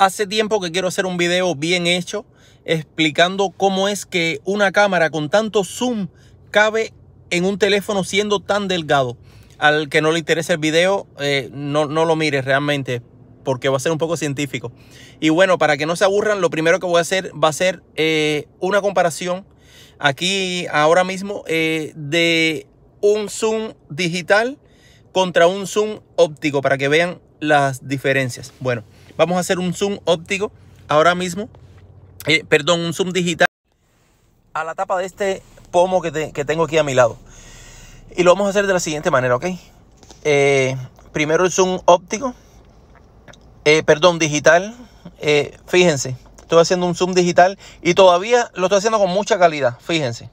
Hace tiempo que quiero hacer un video bien hecho explicando cómo es que una cámara con tanto zoom cabe en un teléfono siendo tan delgado. Al que no le interese el video, no lo mire realmente, porque va a ser un poco científico. Y bueno, para que no se aburran, lo primero que voy a hacer va a ser una comparación aquí ahora mismo de un zoom digital contra un zoom óptico, para que vean las diferencias. Bueno, vamos a hacer un zoom óptico ahora mismo, un zoom digital a la tapa de este pomo que tengo aquí a mi lado. Y lo vamos a hacer de la siguiente manera, ¿ok? Primero el zoom óptico, digital. Fíjense, estoy haciendo un zoom digital y todavía lo estoy haciendo con mucha calidad, fíjense,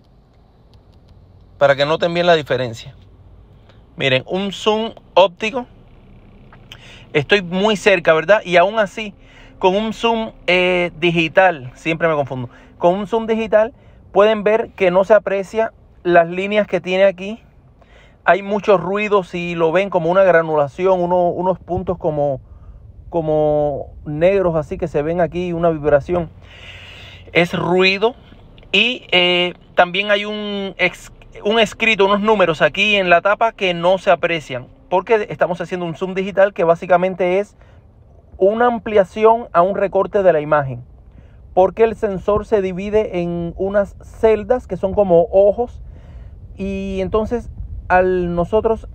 para que noten bien la diferencia. Miren, un zoom óptico, estoy muy cerca, ¿verdad? Y aún así, con un zoom digital, siempre me confundo, con un zoom digital pueden ver que no se aprecia las líneas que tiene aquí. Hay mucho ruido, si lo ven, como una granulación, unos puntos como negros así que se ven aquí, una vibración. Es ruido. Y también hay un escrito, unos números aquí en la tapa que no se aprecian, porque estamos haciendo un zoom digital que básicamente es una ampliación a un recorte de la imagen, porque el sensor se divide en unas celdas que son como ojos, y entonces al nosotros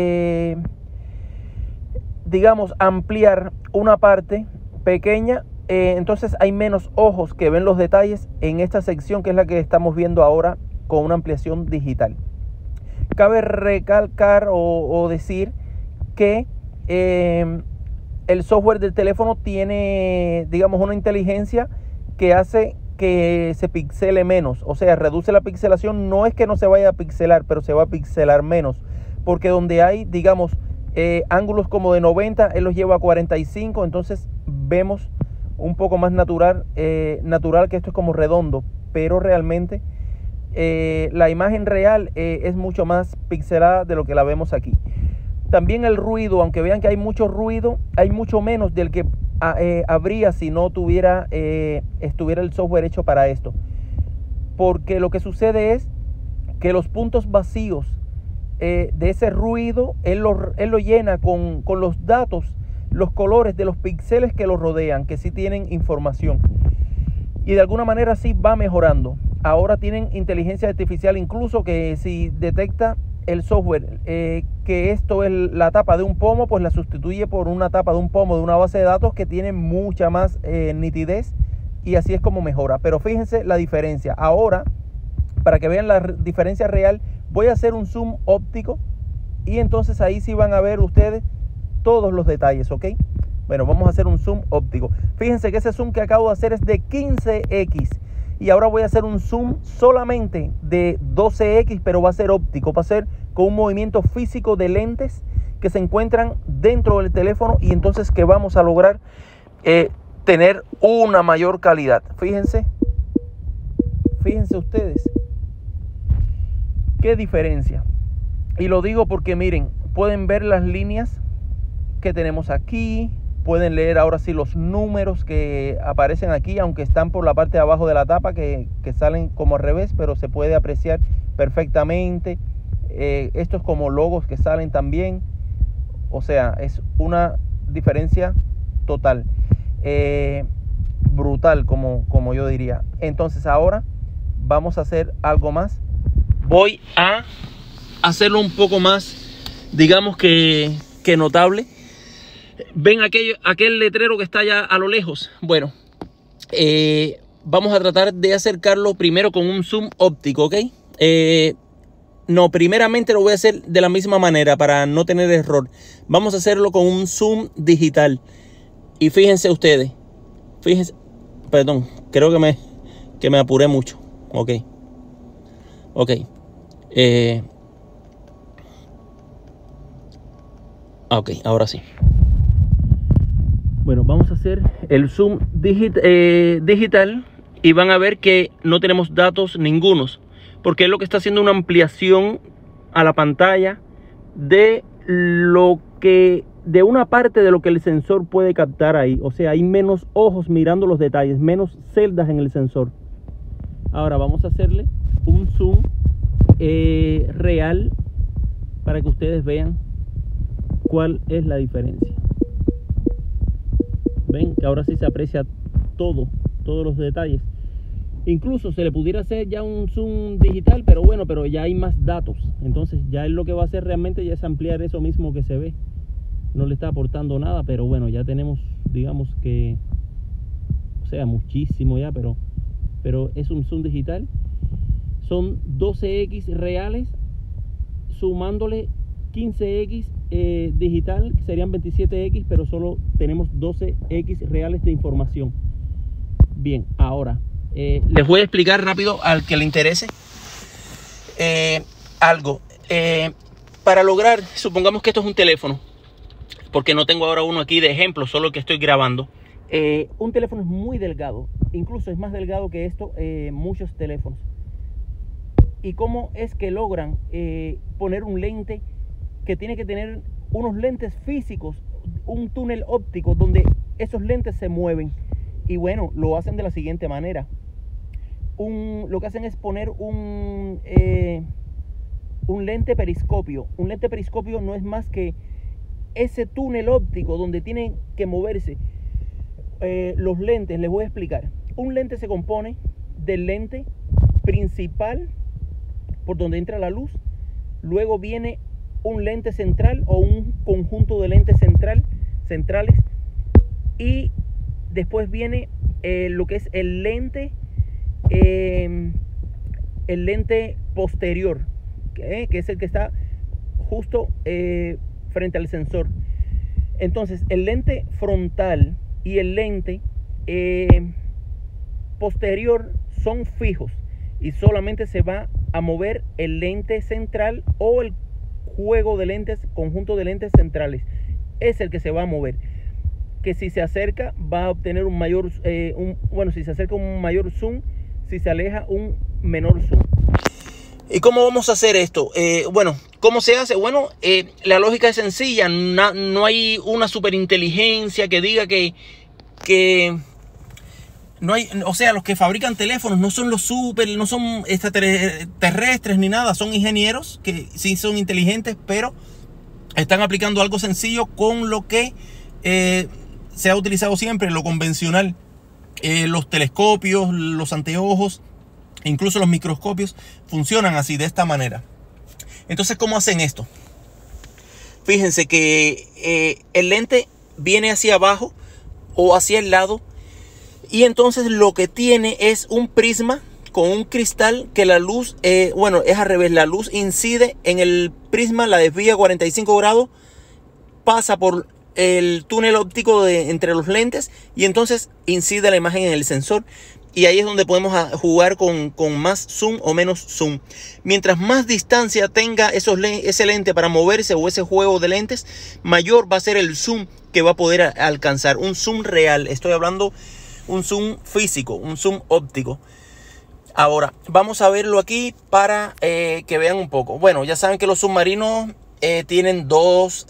digamos ampliar una parte pequeña, entonces hay menos ojos que ven los detalles en esta sección, que es la que estamos viendo ahora con una ampliación digital. Cabe recalcar o decir que el software del teléfono tiene, digamos, una inteligencia que hace que se pixele menos, o sea, reduce la pixelación. No es que no se vaya a pixelar, pero se va a pixelar menos, porque donde hay, digamos, ángulos como de 90, él los lleva a 45, entonces vemos un poco más natural que esto es como redondo, pero realmente la imagen real es mucho más pixelada de lo que la vemos aquí. También el ruido, aunque vean que hay mucho ruido, hay mucho menos del que habría si no estuviera el software hecho para esto, porque lo que sucede es que los puntos vacíos de ese ruido él lo llena con los datos, los colores de los píxeles que lo rodean, que sí tienen información, y de alguna manera sí va mejorando. Ahora tienen inteligencia artificial, incluso que si detecta el software que esto es la tapa de un pomo, pues la sustituye por una tapa de un pomo de una base de datos que tiene mucha más nitidez, y así es como mejora. Pero fíjense la diferencia. Ahora, para que vean la diferencia real, voy a hacer un zoom óptico y entonces ahí sí van a ver ustedes todos los detalles, ¿ok? Bueno, vamos a hacer un zoom óptico. Fíjense que ese zoom que acabo de hacer es de 15x. Y ahora voy a hacer un zoom solamente de 12x, pero va a ser óptico, va a ser con un movimiento físico de lentes que se encuentran dentro del teléfono, y entonces que vamos a lograr tener una mayor calidad. Fíjense ustedes qué diferencia. Y lo digo porque miren, pueden ver las líneas que tenemos aquí. Pueden leer ahora sí los números que aparecen aquí, aunque están por la parte de abajo de la tapa, que salen como al revés, pero se puede apreciar perfectamente. Estos como logos que salen también. O sea, es una diferencia total. Brutal, como yo diría. Entonces ahora vamos a hacer algo más. Voy a hacerlo un poco más, digamos que notable. ¿Ven aquel letrero que está allá a lo lejos? Bueno, vamos a tratar de acercarlo primero con un zoom óptico, ¿ok? No, primeramente lo voy a hacer de la misma manera para no tener error. Vamos a hacerlo con un zoom digital. Y fíjense ustedes, perdón, creo que me apuré mucho. Ok, ahora sí. Bueno, vamos a hacer el zoom digital y van a ver que no tenemos datos ningunos, porque es lo que está haciendo una ampliación a la pantalla de lo que de una parte de lo que el sensor puede captar ahí. O sea, hay menos ojos mirando los detalles, menos celdas en el sensor. Ahora vamos a hacerle un zoom real para que ustedes vean cuál es la diferencia. Ven que ahora sí se aprecia todos los detalles. Incluso se le pudiera hacer ya un zoom digital, pero bueno, pero ya hay más datos. Entonces ya él lo que va a hacer realmente ya es ampliar eso mismo que se ve. No le está aportando nada, pero bueno, ya tenemos, digamos que, o sea, muchísimo ya, pero es un zoom digital. Son 12x reales, sumándole 15x digital, que serían 27x, pero solo tenemos 12x reales de información. Bien, ahora les voy a explicar rápido al que le interese algo. Para lograr, supongamos que esto es un teléfono, porque no tengo ahora uno aquí de ejemplo, solo que estoy grabando. Un teléfono es muy delgado, incluso es más delgado que esto, muchos teléfonos. ¿Y cómo es que logran poner un lente que tiene que tener unos lentes físicos, un túnel óptico donde esos lentes se mueven? Y bueno, lo hacen de la siguiente manera. Lo que hacen es poner un lente periscopio. Un lente periscopio no es más que ese túnel óptico donde tienen que moverse los lentes. Les voy a explicar. Un lente se compone del lente principal por donde entra la luz. Luego viene un lente central o un conjunto de lentes centrales. Y después viene lo que es el lente posterior, que es el que está justo frente al sensor. Entonces el lente frontal y el lente posterior son fijos y solamente se va a mover el lente central o el juego de lentes, conjunto de lentes centrales. Es el que se va a mover, que si se acerca va a obtener un mayor si se acerca un mayor zoom, si se aleja un menor zoom. ¿Y cómo vamos a hacer esto? Bueno, ¿cómo se hace? Bueno, la lógica es sencilla. No hay una superinteligencia que diga que no hay, o sea, los que fabrican teléfonos no son no son extraterrestres ni nada, son ingenieros que sí son inteligentes, pero están aplicando algo sencillo con lo que se ha utilizado siempre, lo convencional. Los telescopios, los anteojos, incluso los microscopios funcionan así, de esta manera. Entonces, ¿cómo hacen esto? Fíjense que el lente viene hacia abajo o hacia el lado, y entonces lo que tiene es un prisma con un cristal que la luz, es al revés, la luz incide en el prisma, la desvía 45 grados, pasa por el túnel óptico entre los lentes y entonces incide la imagen en el sensor. Y ahí es donde podemos jugar con más zoom o menos zoom. Mientras más distancia tenga ese lente para moverse o ese juego de lentes, mayor va a ser el zoom que va a poder alcanzar. Un zoom real, estoy hablando un zoom físico, un zoom óptico. Ahora, vamos a verlo aquí para que vean un poco. Bueno, ya saben que los submarinos tienen dos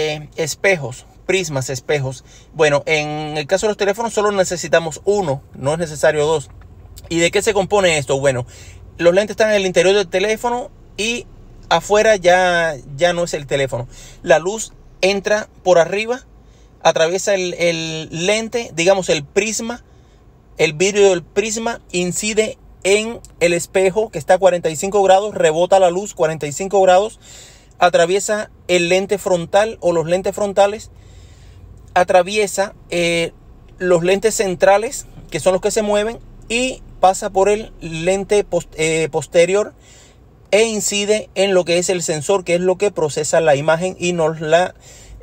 prismas, espejos. Bueno, en el caso de los teléfonos solo necesitamos uno, no es necesario dos. ¿Y de qué se compone esto? Bueno, los lentes están en el interior del teléfono y afuera ya no es el teléfono. La luz entra por arriba, atraviesa el lente, digamos el prisma, el vidrio del prisma incide en el espejo que está a 45 grados, rebota la luz 45 grados, atraviesa el lente frontal o los lentes frontales, atraviesa los lentes centrales, que son los que se mueven, y pasa por el lente posterior e incide en lo que es el sensor, que es lo que procesa la imagen y nos la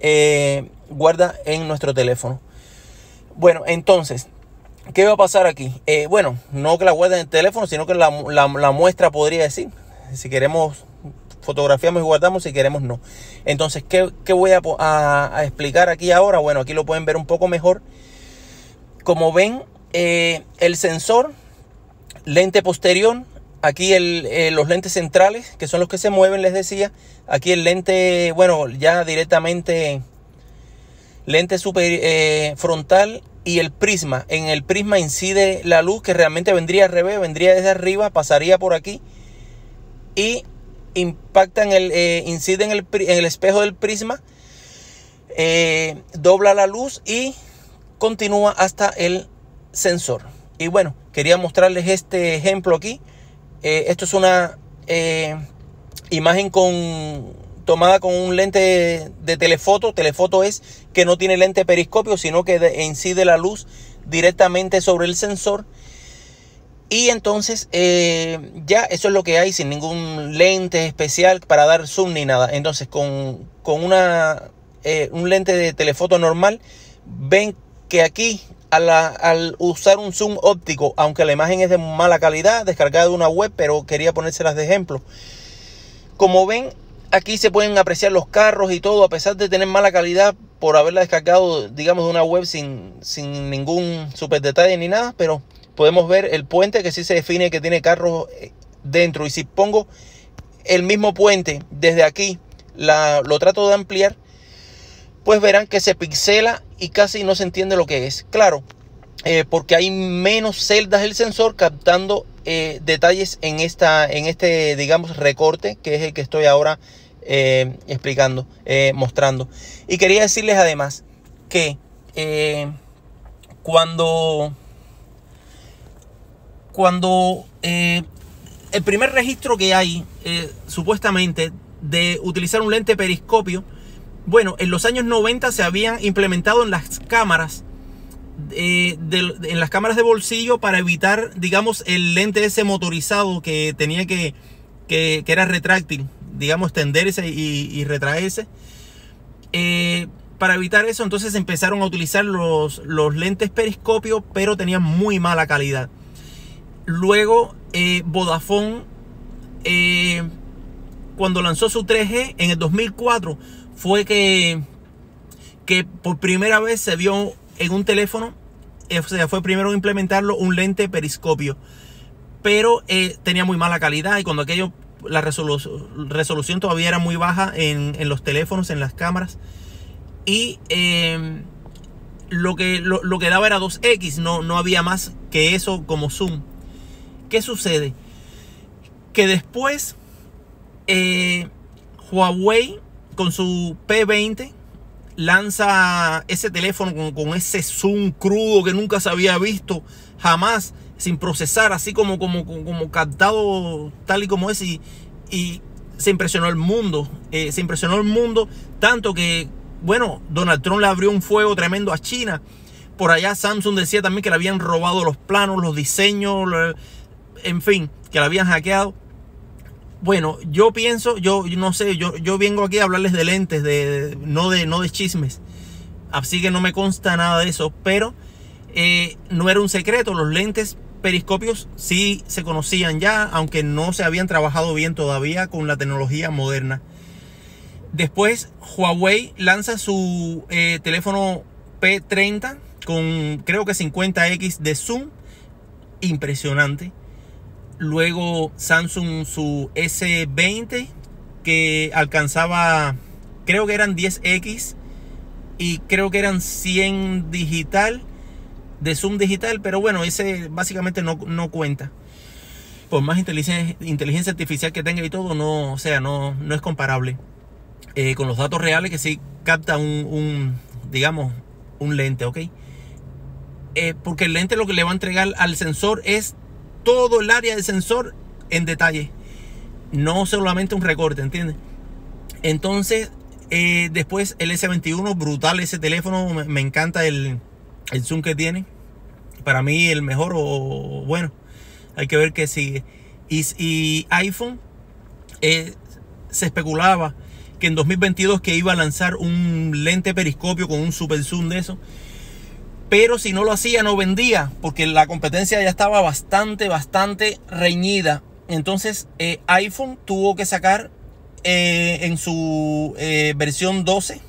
guarda en nuestro teléfono. Bueno, entonces, ¿qué va a pasar aquí? No que la guarde en el teléfono, sino que la muestra, podría decir. Si queremos, fotografiamos y guardamos, si queremos, no. Entonces, ¿qué voy a explicar aquí ahora? Bueno, aquí lo pueden ver un poco mejor. Como ven, el sensor, lente posterior, aquí los lentes centrales, que son los que se mueven, les decía. Aquí el lente, ya directamente lente frontal y el prisma. En el prisma incide la luz, que realmente vendría al revés, vendría desde arriba, pasaría por aquí y impacta incide en el espejo del prisma, dobla la luz y continúa hasta el sensor. Y bueno, quería mostrarles este ejemplo aquí. Esto es una imagen tomada con un lente de telefoto. Telefoto es que no tiene lente periscopio, sino que incide la luz directamente sobre el sensor. Y entonces ya eso es lo que hay, sin ningún lente especial para dar zoom ni nada. Entonces con un lente de telefoto normal, ven que aquí al usar un zoom óptico, aunque la imagen es de mala calidad, descargada de una web, pero quería ponérselas de ejemplo. Como ven, aquí se pueden apreciar los carros y todo, a pesar de tener mala calidad por haberla descargado, digamos, de una web sin ningún super detalle ni nada, pero podemos ver el puente, que sí se define que tiene carros dentro. Y si pongo el mismo puente desde aquí, lo trato de ampliar, pues verán que se pixela y casi no se entiende lo que es. Claro, porque hay menos celdas del sensor captando detalles en este, digamos, recorte, que es el que estoy ahora explicando, mostrando. Y quería decirles además que cuando el primer registro que hay supuestamente de utilizar un lente periscopio, bueno, en los años 90 se habían implementado en las cámaras en las cámaras de bolsillo, para evitar, digamos, el lente ese motorizado que tenía que era retráctil, digamos, extenderse y retraerse. Para evitar eso, entonces empezaron a utilizar los lentes periscopio, pero tenían muy mala calidad. Luego Vodafone, cuando lanzó su 3G en el 2004, fue que por primera vez se vio en un teléfono, o sea, fue primero implementarlo, un lente periscopio, pero tenía muy mala calidad, y cuando aquello, la resolución todavía era muy baja en los teléfonos, en las cámaras, y lo que daba era 2x, no había más que eso como zoom. ¿Qué sucede? Que después Huawei con su P20 lanza ese teléfono con ese zoom crudo que nunca se había visto jamás, sin procesar, así como captado tal y como es, y se impresionó el mundo. Se impresionó el mundo tanto que, bueno, Donald Trump le abrió un fuego tremendo a China. Por allá Samsung decía también que le habían robado los planos, los diseños, en fin, que la habían hackeado. Bueno, yo pienso, yo no sé, yo vengo aquí a hablarles de lentes, no de chismes, así que no me consta nada de eso, pero no era un secreto. Los lentes periscopios sí se conocían ya, aunque no se habían trabajado bien todavía con la tecnología moderna. Después Huawei lanza su teléfono P30 con, creo que 50x de zoom, impresionante. Luego Samsung su S20, que alcanzaba, creo que eran 10x y creo que eran 100 digital de zoom digital, pero bueno, ese básicamente no cuenta. Por más inteligencia artificial que tenga y todo, no, o sea, no es comparable con los datos reales que sí capta digamos, un lente, ¿ok? Porque el lente lo que le va a entregar al sensor es todo el área del sensor en detalle, no solamente un recorte, ¿entiendes? Entonces después el S21, brutal ese teléfono, me encanta el zoom que tiene. Para mí el mejor, o bueno, hay que ver qué sigue. Y iPhone, se especulaba que en 2022 que iba a lanzar un lente periscopio con un super zoom de eso, pero si no lo hacía no vendía, porque la competencia ya estaba bastante reñida. Entonces iPhone tuvo que sacar en su versión 12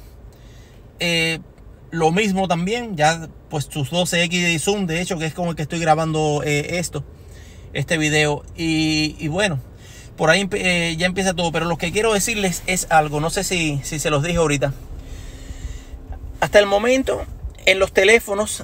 lo mismo también, ya pues sus 12x de zoom, de hecho, que es como el que estoy grabando este video. Y bueno, por ahí ya empieza todo. Pero lo que quiero decirles es algo, no sé si se los dije ahorita. Hasta el momento, en los teléfonos,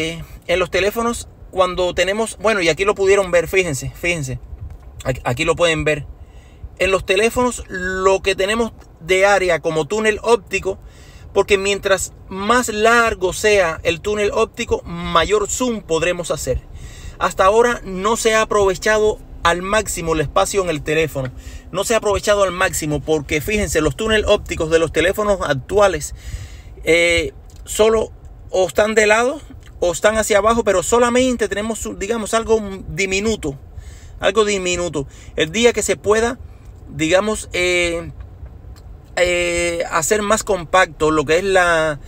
cuando tenemos, bueno, y aquí lo pudieron ver, fíjense, aquí lo pueden ver. En los teléfonos lo que tenemos de área como túnel óptico, porque mientras más largo sea el túnel óptico, mayor zoom podremos hacer. Hasta ahora no se ha aprovechado al máximo el espacio en el teléfono. No se ha aprovechado al máximo porque fíjense, los túneles ópticos de los teléfonos actuales solo o están de lado o están hacia abajo, pero solamente tenemos, digamos, algo diminuto. El día que se pueda, digamos, hacer más compacto lo que es la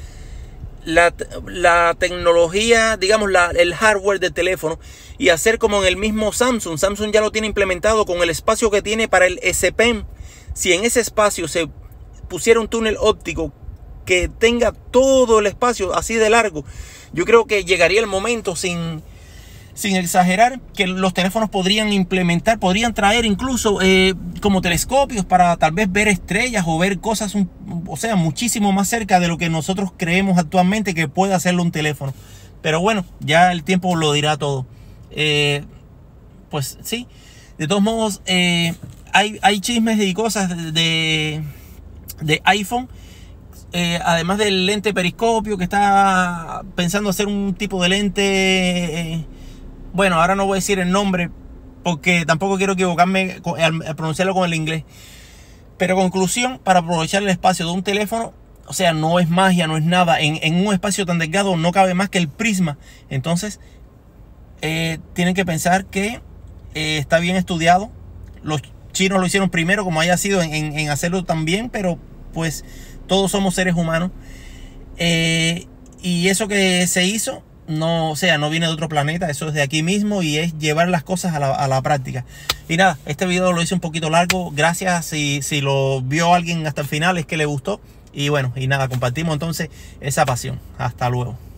tecnología, digamos, el hardware del teléfono, y hacer como en el mismo Samsung. Samsung ya lo tiene implementado con el espacio que tiene para el S Pen. Si en ese espacio se pusiera un túnel óptico que tenga todo el espacio así de largo, yo creo que llegaría el momento, sin exagerar, que los teléfonos podrían traer incluso como telescopios para tal vez ver estrellas o ver cosas, o sea, muchísimo más cerca de lo que nosotros creemos actualmente que puede hacerlo un teléfono. Pero bueno, ya el tiempo lo dirá todo. Pues sí, de todos modos, hay chismes y cosas de iPhone. Además del lente periscopio, que está pensando hacer un tipo de lente, bueno, ahora no voy a decir el nombre porque tampoco quiero equivocarme al pronunciarlo con el inglés. Pero conclusión, para aprovechar el espacio de un teléfono, o sea, no es magia, no es nada. En un espacio tan delgado no cabe más que el prisma. Entonces, tienen que pensar que está bien estudiado. Los chinos lo hicieron primero, como haya sido, en hacerlo también, pero pues todos somos seres humanos. Y eso que se hizo, no, o sea, no viene de otro planeta, eso es de aquí mismo y es llevar las cosas a la práctica. Y nada, este video lo hice un poquito largo. Gracias si lo vio alguien hasta el final, es que le gustó. Y bueno, y nada, compartimos entonces esa pasión. Hasta luego.